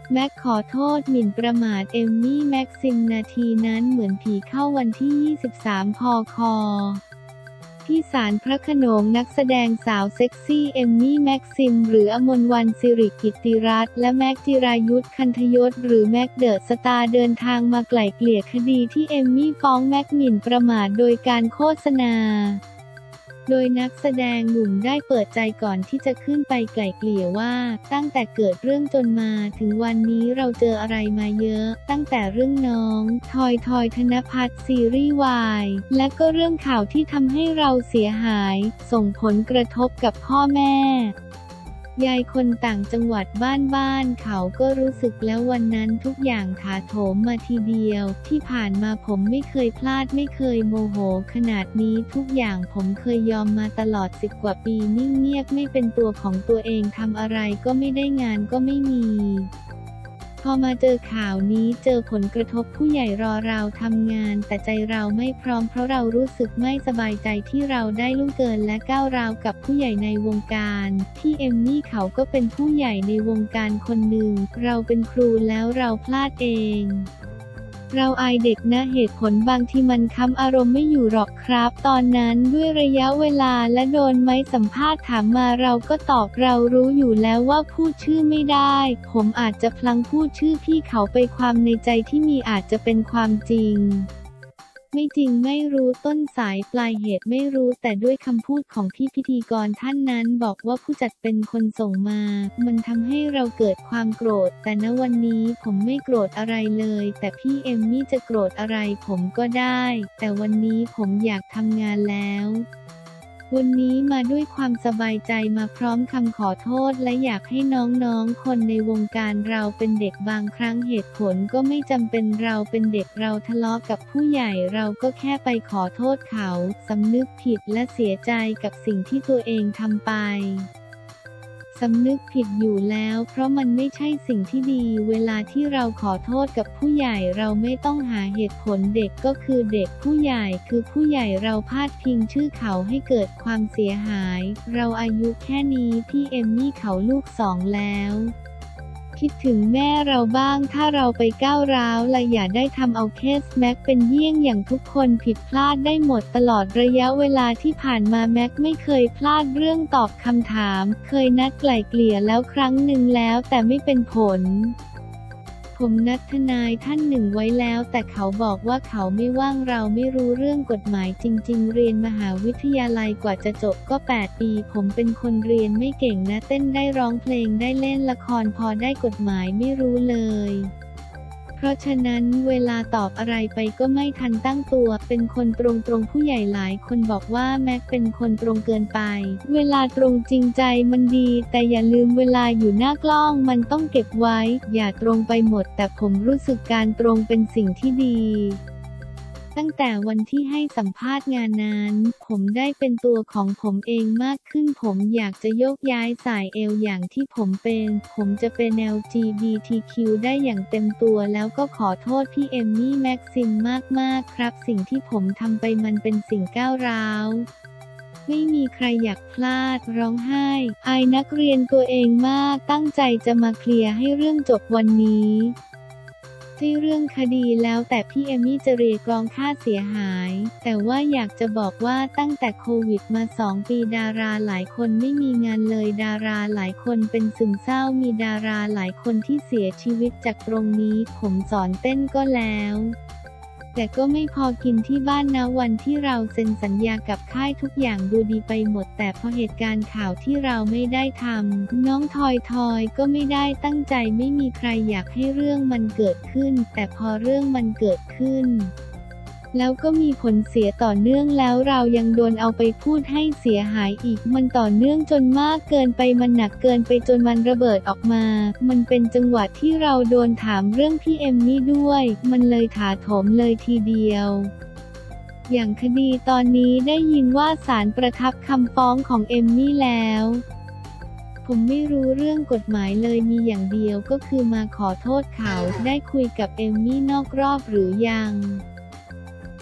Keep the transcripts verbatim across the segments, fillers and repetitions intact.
แม็กขอโทษหมิ่นประมาทเอมมี่แม็กซิมนาทีนั้นเหมือนผีเข้าวันที่ ยี่สิบสาม พค ที่ศาลพระโขนงนักแสดงสาวเซ็กซี่เอมมี่แม็กซิมหรืออมรวรรณสิริกิตติรัตน์และแม็กจิรายุทธคันธยศหรือแม็กเดอะสตาร์เดินทางมาไกล่เกลี่ยคดีที่เอมมี่ฟ้องแม็กหมิ่นประมาทโดยการโฆษณาโดยนักแสดงหนุ่มได้เปิดใจก่อนที่จะขึ้นไปไกล่เกลี่ยว่าตั้งแต่เกิดเรื่องจนมาถึงวันนี้เราเจออะไรมาเยอะตั้งแต่เรื่องน้องทอยทอยธนภัทรซีรีส์วายและก็เรื่องข่าวที่ทำให้เราเสียหายส่งผลกระทบกับพ่อแม่ยายคนต่างจังหวัดบ้านบ้านเขาก็รู้สึกแล้ววันนั้นทุกอย่างถาโถมมาทีเดียวที่ผ่านมาผมไม่เคยพลาดไม่เคยโมโหขนาดนี้ทุกอย่างผมเคยยอมมาตลอดสิบกว่าปีนิ่งเงียบไม่เป็นตัวของตัวเองทำอะไรก็ไม่ได้งานก็ไม่มีพอมาเจอข่าวนี้เจอผลกระทบผู้ใหญ่รอเราทำงานแต่ใจเราไม่พร้อมเพราะเรารู้สึกไม่สบายใจที่เราได้ล่วงเกินและก้าวร้าวกับผู้ใหญ่ในวงการที่เอมมี่เขาก็เป็นผู้ใหญ่ในวงการคนหนึ่งเราเป็นครูแล้วเราพลาดเองเราอายเด็กนะเหตุผลบางทีมันค้ำอารมณ์ไม่อยู่หรอกครับตอนนั้นด้วยระยะเวลาและโดนไหมสัมภาษณ์ถามมาเราก็ตอบเรารู้อยู่แล้วว่าพูดชื่อไม่ได้ผมอาจจะพลั้งพูดชื่อพี่เขาไปความในใจที่มีอาจจะเป็นความจริงไม่จริงไม่รู้ต้นสายปลายเหตุไม่รู้แต่ด้วยคำพูดของพี่พิธีกรท่านนั้นบอกว่าผู้จัดเป็นคนส่งมามันทำให้เราเกิดความโกรธแต่ณวันนี้ผมไม่โกรธอะไรเลยแต่พี่เอมมี่จะโกรธอะไรผมก็ได้แต่วันนี้ผมอยากทำงานแล้ววันนี้มาด้วยความสบายใจมาพร้อมคำขอโทษและอยากให้น้องๆคนในวงการเราเป็นเด็กบางครั้งเหตุผลก็ไม่จำเป็นเราเป็นเด็กเราทะเลาะกับผู้ใหญ่เราก็แค่ไปขอโทษเขาสำนึกผิดและเสียใจกับสิ่งที่ตัวเองทำไปสำนึกผิดอยู่แล้วเพราะมันไม่ใช่สิ่งที่ดีเวลาที่เราขอโทษกับผู้ใหญ่เราไม่ต้องหาเหตุผลเด็กก็คือเด็กผู้ใหญ่คือผู้ใหญ่เราพาดพิงชื่อเขาให้เกิดความเสียหายเราอายุแค่นี้พี่เอมมี่เขาลูกสองแล้วคิดถึงแม่เราบ้างถ้าเราไปก้าวร้าวและอย่าได้ทำเอาเคสแม็กเป็นเยี่ยงอย่างทุกคนผิดพลาดได้หมดตลอดระยะเวลาที่ผ่านมาแม็กไม่เคยพลาดเรื่องตอบคำถามเคยนัดไกล่เกลี่ยแล้วครั้งหนึ่งแล้วแต่ไม่เป็นผลผมนัดทนายท่านหนึ่งไว้แล้วแต่เขาบอกว่าเขาไม่ว่างเราไม่รู้เรื่องกฎหมายจริงๆเรียนมหาวิทยาลัยกว่าจะจบก็แปดปีผมเป็นคนเรียนไม่เก่งนะเต้นได้ร้องเพลงได้เล่นละครพอได้กฎหมายไม่รู้เลยเพราะฉะนั้นเวลาตอบอะไรไปก็ไม่ทันตั้งตัวเป็นคนตรงๆผู้ใหญ่หลายคนบอกว่าแม็กเป็นคนตรงเกินไปเวลาตรงจริงใจมันดีแต่อย่าลืมเวลาอยู่หน้ากล้องมันต้องเก็บไว้อย่าตรงไปหมดแต่ผมรู้สึกการตรงเป็นสิ่งที่ดีตั้งแต่วันที่ให้สัมภาษณ์งานนั้นผมได้เป็นตัวของผมเองมากขึ้นผมอยากจะโยกย้ายสายเอวอย่างที่ผมเป็นผมจะเป็น แอล จี บี ที คิว ได้อย่างเต็มตัวแล้วก็ขอโทษพี่เอมมี่แม็กซิมมากๆครับสิ่งที่ผมทำไปมันเป็นสิ่งก้าวร้าวไม่มีใครอยากพลาดร้องไห้อายนักเรียนตัวเองมากตั้งใจจะมาเคลียร์ให้เรื่องจบวันนี้ที่เรื่องคดีแล้วแต่พี่เอมมี่จะเรียกร้องค่าเสียหายแต่ว่าอยากจะบอกว่าตั้งแต่โควิดมาสองปีดาราหลายคนไม่มีงานเลยดาราหลายคนเป็นซึมเศร้ามีดาราหลายคนที่เสียชีวิตจากตรงนี้ผมสอนเต้นก็แล้วแต่ก็ไม่พอกินที่บ้านนะวันที่เราเซ็นสัญญากับค่ายทุกอย่างดูดีไปหมดแต่พอเหตุการณ์ข่าวที่เราไม่ได้ทำน้องทอยทอยก็ไม่ได้ตั้งใจไม่มีใครอยากให้เรื่องมันเกิดขึ้นแต่พอเรื่องมันเกิดขึ้นแล้วก็มีผลเสียต่อเนื่องแล้วเรายังโดนเอาไปพูดให้เสียหายอีกมันต่อเนื่องจนมากเกินไปมันหนักเกินไปจนมันระเบิดออกมามันเป็นจังหวะที่เราโดนถามเรื่องพี่เอมมี่ด้วยมันเลยถาโถมเลยทีเดียวอย่างคดีตอนนี้ได้ยินว่าศาลประทับคำฟ้องของเอมมี่แล้วผมไม่รู้เรื่องกฎหมายเลยมีอย่างเดียวก็คือมาขอโทษเขาได้คุยกับเอมมี่นอกรอบหรือยัง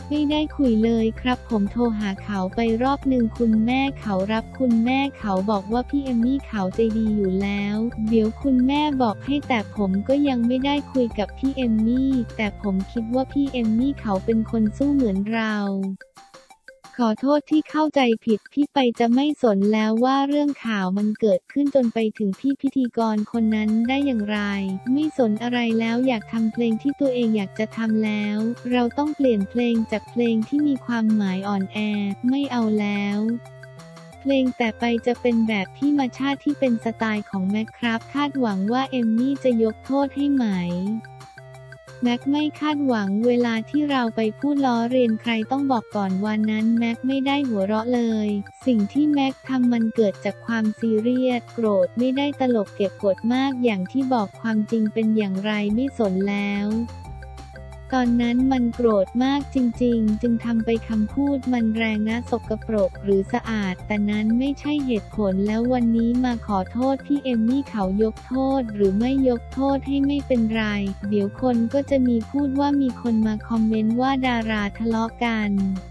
ไม่ได้คุยเลยครับผมโทรหาเขาไปรอบหนึ่งคุณแม่เขารับคุณแม่เขาบอกว่าพี่เอมมี่เขาใจดีอยู่แล้วเดี๋ยวคุณแม่บอกให้แต่ผมก็ยังไม่ได้คุยกับพี่เอมมี่แต่ผมคิดว่าพี่เอมมี่เขาเป็นคนสู้เหมือนเราขอโทษที่เข้าใจผิดพี่ไปจะไม่สนแล้วว่าเรื่องข่าวมันเกิดขึ้นจนไปถึงพี่พิธีกรคนนั้นได้อย่างไรไม่สนอะไรแล้วอยากทำเพลงที่ตัวเองอยากจะทำแล้วเราต้องเปลี่ยนเพลงจากเพลงที่มีความหมายอ่อนแอไม่เอาแล้วเพลงแต่ไปจะเป็นแบบที่มาชาติที่เป็นสไตล์ของแม็กครับคาดหวังว่าเอมมี่จะยกโทษให้ไหมแม็กไม่คาดหวังเวลาที่เราไปพูดล้อเลียนใครต้องบอกก่อนวันนั้นแม็กไม่ได้หัวเราะเลยสิ่งที่แม็กทำมันเกิดจากความซีเรียสโกรธไม่ได้ตลกเก็บกดมากอย่างที่บอกความจริงเป็นอย่างไรไม่สนแล้วตอนนั้นมันโกรธมากจริงๆจึงทำไปคำพูดมันแรงนะสกปรกหรือสะอาดแต่นั้นไม่ใช่เหตุผลแล้ววันนี้มาขอโทษพี่เอมมี่เขายกโทษหรือไม่ยกโทษให้ไม่เป็นไรเดี๋ยวคนก็จะมีพูดว่ามีคนมาคอมเมนต์ว่าดาราทะเลาะกัน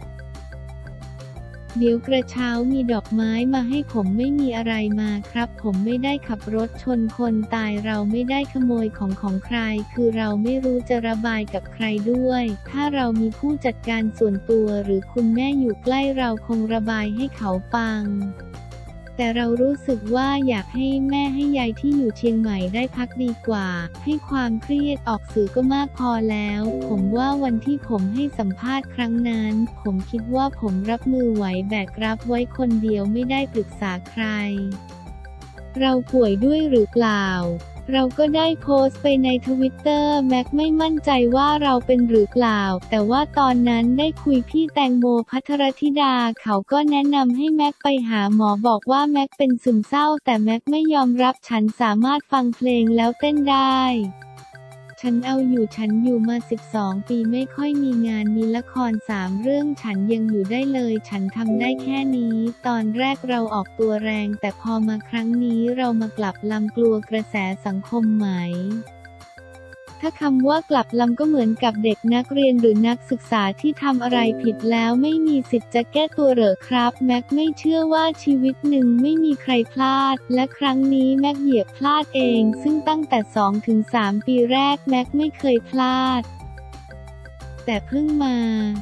เดี๋ยวกระเช้ามีดอกไม้มาให้ผมไม่มีอะไรมาครับผมไม่ได้ขับรถชนคนตายเราไม่ได้ขโมยของของใครคือเราไม่รู้จะระบายกับใครด้วยถ้าเรามีผู้จัดการส่วนตัวหรือคุณแม่อยู่ใกล้เราคงระบายให้เขาฟังแต่เรารู้สึกว่าอยากให้แม่ให้ยายที่อยู่เชียงใหม่ได้พักดีกว่าให้ความเครียดออกสื่อก็มากพอแล้วผมว่าวันที่ผมให้สัมภาษณ์ครั้งนั้นผมคิดว่าผมรับมือไหวแบกรับไว้คนเดียวไม่ได้ปรึกษาใครเราป่วยด้วยหรือเปล่าเราก็ได้โพสต์ไปในทวิตเตอร์แม็กไม่มั่นใจว่าเราเป็นหรือเปล่าแต่ว่าตอนนั้นได้คุยพี่แตงโมภัทรธิดาเขาก็แนะนำให้แม็กไปหาหมอบอกว่าแม็กเป็นซึมเศร้าแต่แม็กไม่ยอมรับฉันสามารถฟังเพลงแล้วเต้นได้ฉันเอาอยู่ฉันอยู่มาสิบสองปีไม่ค่อยมีงานมีละครสามเรื่องฉันยังอยู่ได้เลยฉันทำได้แค่นี้ตอนแรกเราออกตัวแรงแต่พอมาครั้งนี้เรามากลับลำกลัวกระแสสังคมไหมถ้าคำว่ากลับลำก็เหมือนกับเด็กนักเรียนหรือนักศึกษาที่ทำอะไรผิดแล้วไม่มีสิทธิ์จะแก้ตัวเหรอครับแม็กไม่เชื่อว่าชีวิตหนึ่งไม่มีใครพลาดและครั้งนี้แม็กเหยียบพลาดเองซึ่งตั้งแต่ สองถึงสาม ปีแรกแม็กไม่เคยพลาดแต่เพิ่งมา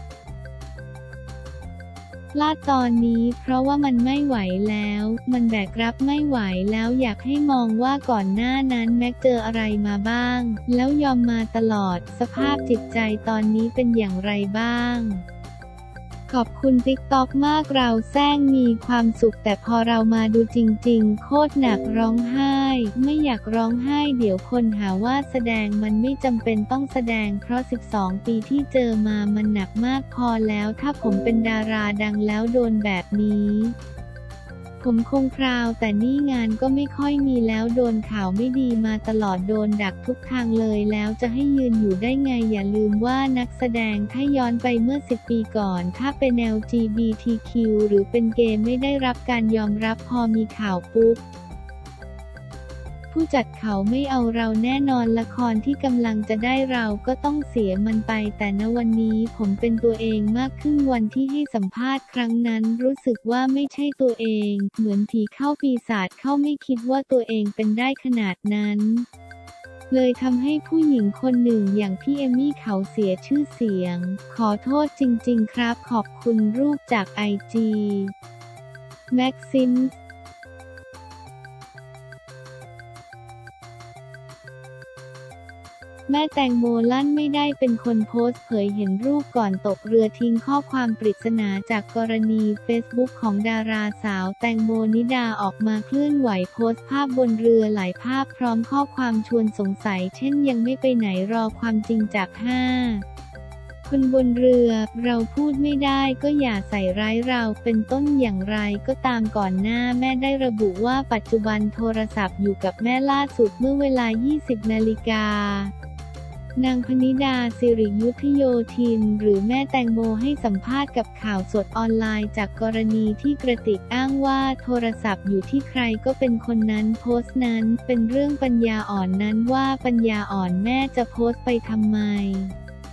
พลาดตอนนี้เพราะว่ามันไม่ไหวแล้วมันแบกรับไม่ไหวแล้วอยากให้มองว่าก่อนหน้านั้นแม็กเจออะไรมาบ้างแล้วยอมมาตลอดสภาพจิตใจตอนนี้เป็นอย่างไรบ้างขอบคุณติ๊กต็อกมากเราแซงมีความสุขแต่พอเรามาดูจริงๆโคตรหนักร้องไห้ไม่อยากร้องไห้เดี๋ยวคนหาว่าแสดงมันไม่จำเป็นต้องแสดงเพราะสิบสองปีที่เจอมามันหนักมากพอแล้วถ้าผมเป็นดาราดังแล้วโดนแบบนี้ผมคงพราวแต่นี่งานก็ไม่ค่อยมีแล้วโดนข่าวไม่ดีมาตลอดโดนดักทุกทางเลยแล้วจะให้ยืนอยู่ได้ไงอย่าลืมว่านักแสดงถ้าย้อนไปเมื่อสิบปีก่อนถ้าเป็น แอล จี บี ที คิว หรือเป็นเกย์ไม่ได้รับการยอมรับพอมีข่าวปุ๊บผู้จัดเขาไม่เอาเราแน่นอนละครที่กำลังจะได้เราก็ต้องเสียมันไปแต่ณวันนี้ผมเป็นตัวเองมากขึ้นวันที่ให้สัมภาษณ์ครั้งนั้นรู้สึกว่าไม่ใช่ตัวเองเหมือนผีเข้าปีศาจเข้าไม่คิดว่าตัวเองเป็นได้ขนาดนั้นเลยทำให้ผู้หญิงคนหนึ่งอย่างพี่เอมมี่เขาเสียชื่อเสียงขอโทษจริงๆครับขอบคุณรูปจากไอจีแม็กซิมแม่แตงโมลั่นไม่ได้เป็นคนโพสต์เผยเห็นรูปก่อนตกเรือทิ้งข้อความปริศนาจากกรณีเฟซบุ๊กของดาราสาวแตงโมนิดาออกมาเคลื่อนไหวโพสต์ภาพบนเรือหลายภาพพร้อมข้อความชวนสงสัยเช่นยังไม่ไปไหนรอความจริงจากห้าคนบนเรือเราพูดไม่ได้ก็อย่าใส่ร้ายเราเป็นต้นอย่างไรก็ตามก่อนหน้าแม่ได้ระบุว่าปัจจุบันโทรศัพท์อยู่กับแม่ล่าสุดเมื่อเวลา ยี่สิบนาฬิกานางพนิดา สิริยุทธโยธินหรือแม่แตงโมให้สัมภาษณ์กับข่าวสดออนไลน์จากกรณีที่กระติกอ้างว่าโทรศัพท์อยู่ที่ใครก็เป็นคนนั้นโพสต์นั้นเป็นเรื่องปัญญาอ่อนนั้นว่าปัญญาอ่อนแม่จะโพสต์ไปทำไม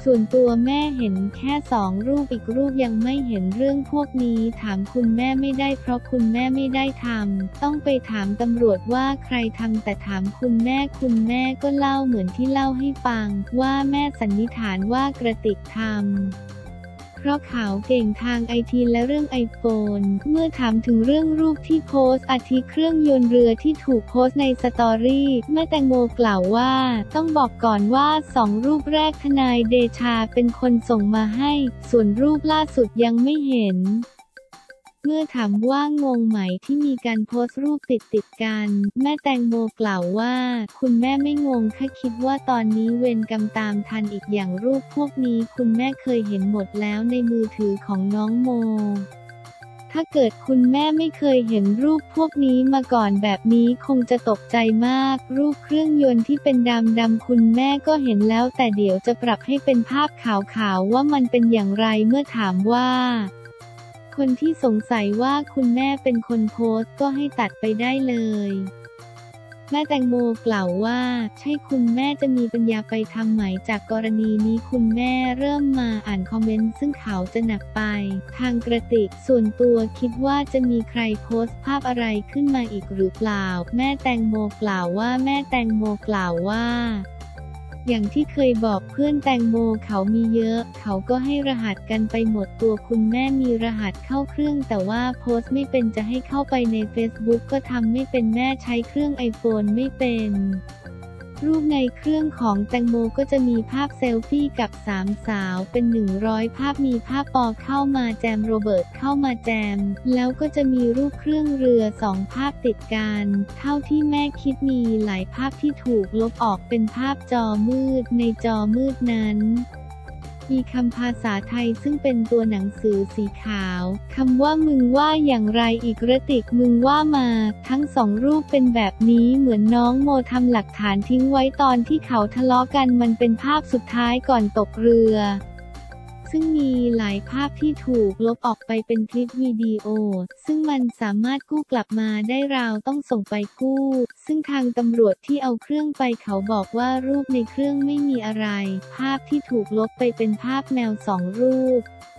ส่วนตัวแม่เห็นแค่สองรูปอีกรูปยังไม่เห็นเรื่องพวกนี้ถามคุณแม่ไม่ได้เพราะคุณแม่ไม่ได้ทำต้องไปถามตำรวจว่าใครทำแต่ถามคุณแม่คุณแม่ก็เล่าเหมือนที่เล่าให้ฟังว่าแม่สันนิษฐานว่ากระติกทำเพราะเขาเก่งทางไอทีและเรื่องไอโฟนเมื่อถามถึงเรื่องรูปที่โพสต์อาทิเครื่องยนต์เรือที่ถูกโพสต์ในสตอรี่แม่แตงโมกล่าวว่าต้องบอกก่อนว่าสองรูปแรกทนายเดชาเป็นคนส่งมาให้ส่วนรูปล่าสุดยังไม่เห็นเมื่อถามว่างงไหมที่มีการโพสต์รูปติดติดกันแม่แตงโมกล่าวว่าคุณแม่ไม่งงแค่คิดว่าตอนนี้เวรกรรมตามทันอีกอย่างรูปพวกนี้คุณแม่เคยเห็นหมดแล้วในมือถือของน้องโมถ้าเกิดคุณแม่ไม่เคยเห็นรูปพวกนี้มาก่อนแบบนี้คงจะตกใจมากรูปเครื่องยนต์ที่เป็นดำดำคุณแม่ก็เห็นแล้วแต่เดี๋ยวจะปรับให้เป็นภาพขาวๆว่ามันเป็นอย่างไรเมื่อถามว่าคนที่สงสัยว่าคุณแม่เป็นคนโพสต์ก็ให้ตัดไปได้เลยแม่แตงโมกล่าวว่าใช่คุณแม่จะมีปัญญาไปทำไหมจากกรณีนี้คุณแม่เริ่มมาอ่านคอมเมนต์ซึ่งเขาจะหนักไปทางกระติกส่วนตัวคิดว่าจะมีใครโพสต์ภาพอะไรขึ้นมาอีกหรือเปล่าแม่แตงโมกล่าวว่าแม่แตงโมกล่าวว่าอย่างที่เคยบอกเพื่อนแตงโมเขามีเยอะเขาก็ให้รหัสกันไปหมดตัวคุณแม่มีรหัสเข้าเครื่องแต่ว่าโพสต์ไม่เป็นจะให้เข้าไปใน Facebook ก็ทำไม่เป็นแม่ใช้เครื่องไอโฟนไม่เป็นรูปในเครื่องของแตงโมก็จะมีภาพเซลฟี่กับสามสาวเป็นหนึ่งร้อยภาพมีภาพปอเข้ามาแจมโรเบิร์ตเข้ามาแจมแล้วก็จะมีรูปเครื่องเรือสองภาพติดกันเท่าที่แม่คิดมีหลายภาพที่ถูกลบออกเป็นภาพจอมืดในจอมืดนั้นมีคำภาษาไทยซึ่งเป็นตัวหนังสือสีขาวคำว่ามึงว่าอย่างไรอีกกระติกมึงว่ามาทั้งสองรูปเป็นแบบนี้เหมือนน้องโมทำหลักฐานทิ้งไว้ตอนที่เขาทะเลาะกันมันเป็นภาพสุดท้ายก่อนตกเรือซึ่งมีหลายภาพที่ถูกลบออกไปเป็นคลิปวิดีโอซึ่งมันสามารถกู้กลับมาได้ราวต้องส่งไปกู้ซึ่งทางตำรวจที่เอาเครื่องไปเขาบอกว่ารูปในเครื่องไม่มีอะไรภาพที่ถูกลบไปเป็นภาพแมวสองรูป